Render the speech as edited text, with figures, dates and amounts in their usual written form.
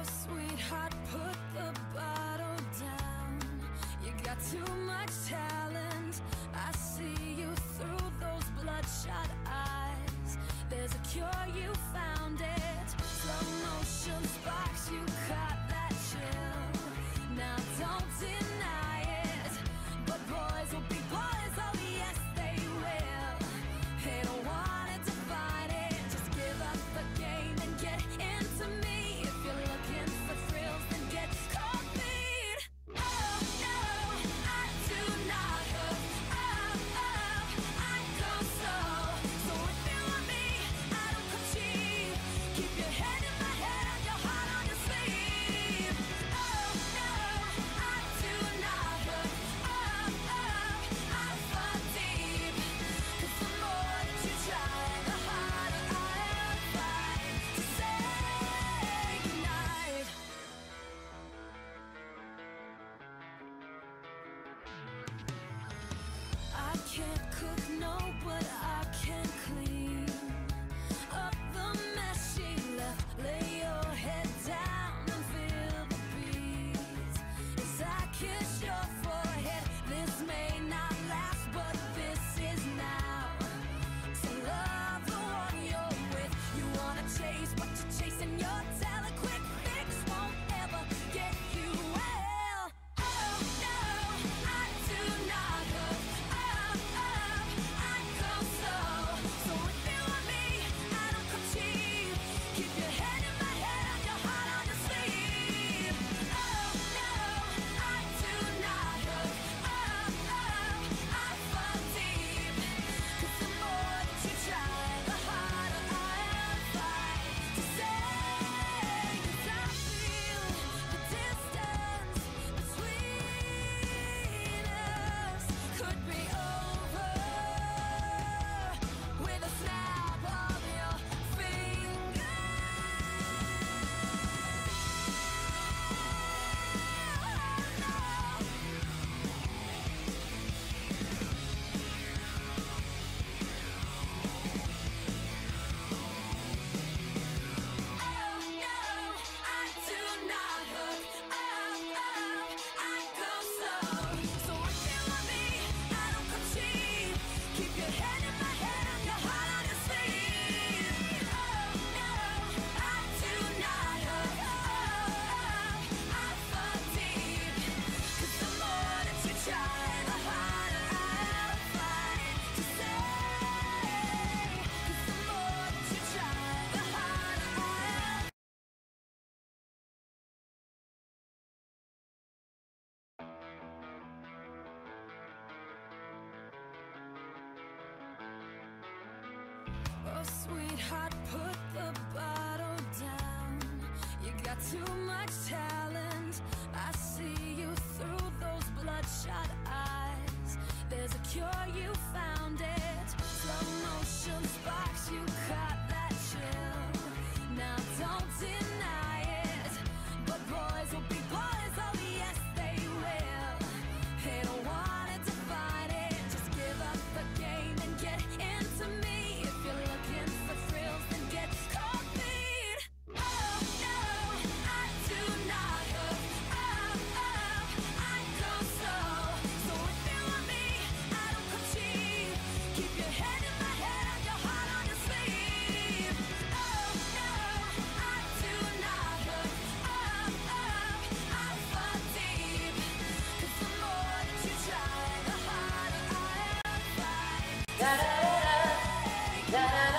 Oh, sweetheart, put the bottle down. You got too much talent. I see you through those bloodshot eyes. There's a cure, you found it. Slow motion sparks, you caught that chill. Now don't deny it, but boys will be boys, oh yes they will. They don't wanna define it. Just give up the game and get into me. If you're looking for thrills, then get cold feet. Oh no, I do not hook. Oh, I go slow. So if you want me, I don't come cheap. Keep your head in my head and your heart on your sleeve. Oh no, I do not hook. I fall deep. 'Cause the more that you try, the harder I'll fight to say goodnight. I can't cook, no, but I can clean up the mess she left. Lay your head down and feel the breeze as I kiss your forehead. This may not last, but this is now. So love the one you're with. You wanna chase, but you're chasing your tail. A quick fix won't ever get you well. Oh no, I do not hook. I go slow. So if you want me, I don't come cheap. Keep your head in my head and your heart on your sleeve. Oh no, I do not hook. I fall deep. 'Cause the more that you try, the harder I'll fight to say. 'Cause I feel the distance between us could be over with a snap of your finger. Oh no, I do not hook. I go slow. So if you want me, I don't come cheap. Keep your head in my head and your heart on your sleeve. Oh no, I do not hook. I fall deep. 'Cause the more that you try, the harder I'll fight to say. 'Cause the more that you try, the harder I'll. Oh, sweetheart, put the bottle down. You got too much talent. I see you through those bloodshot eyes. There's a cure, you found it. Slow motion sparks, you caught that chill. Now don't deny it, but boys will be boys, oh yes they will. They don't wanna define it. Just give up the game and get into me. If you're looking for thrills, then get cold feet. Oh no, I do not hook. I go slow. So if you want me, I don't come cheap. Keep your head in my head and your heart on your sleeve. Oh no, I do not hook. I fall deep. 'Cause the more that you try, the harder I'll fight. Da da da da da.